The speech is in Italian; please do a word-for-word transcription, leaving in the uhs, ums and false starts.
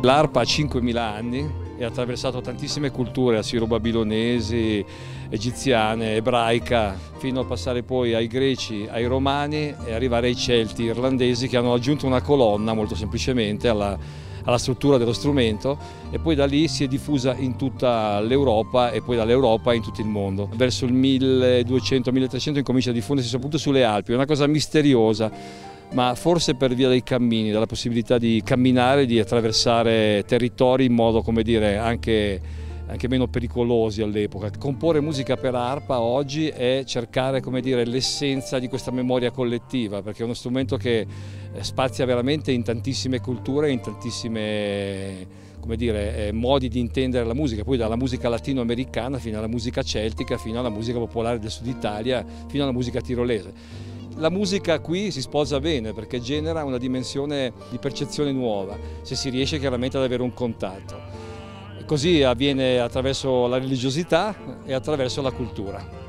L'arpa ha cinquemila anni e ha attraversato tantissime culture assiro-babilonesi, egiziane, ebraica, fino a passare poi ai greci, ai romani e arrivare ai celti irlandesi che hanno aggiunto una colonna molto semplicemente alla, alla struttura dello strumento, e poi da lì si è diffusa in tutta l'Europa e poi dall'Europa in tutto il mondo. Verso il milleduecento milletrecento incomincia a diffondersi soprattutto sulle Alpi, è una cosa misteriosa, ma forse per via dei cammini, dalla possibilità di camminare, di attraversare territori in modo, come dire, anche, anche meno pericolosi all'epoca. Comporre musica per arpa oggi è cercare, come dire, l'essenza di questa memoria collettiva, perché è uno strumento che spazia veramente in tantissime culture, in tantissime, come dire, modi di intendere la musica, poi dalla musica latinoamericana fino alla musica celtica, fino alla musica popolare del sud Italia, fino alla musica tirolese. La musica qui si sposa bene perché genera una dimensione di percezione nuova, se si riesce chiaramente ad avere un contatto. E così avviene attraverso la religiosità e attraverso la cultura.